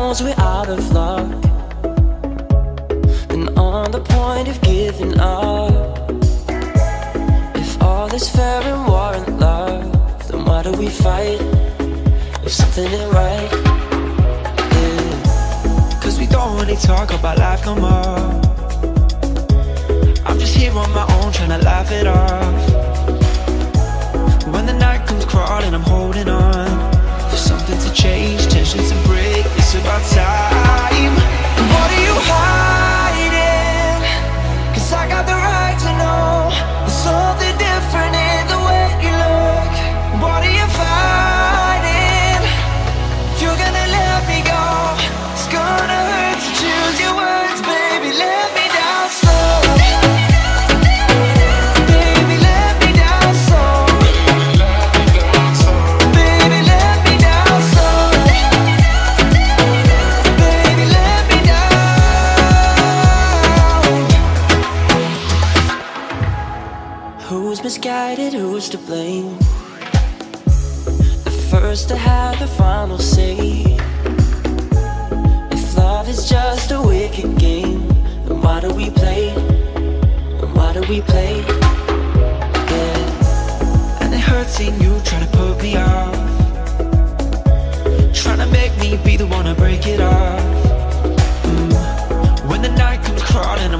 knows we're out of luck and on the point of giving up. If all is fair and war and love, then why do we fight if something ain't right? Yeah. Cause we don't really talk about life no more. I'm just here on my own trying to laugh it off. When the night comes crawling, I'm holding on for something to change, tensions to break. It's about time. What are you hiding? Cause I got the right to know there's something different in the way you look. What are you fighting? If you're gonna let me go, it's gonna hurt to choose your words, baby. Let me down slow. Who's misguided, who's to blame? The first to have the final say. If love is just a wicked game, then why do we play? And why do we play? Yeah. And it hurts seeing you trying to put me off, trying to make me be the one to break it off. When the night comes crawling,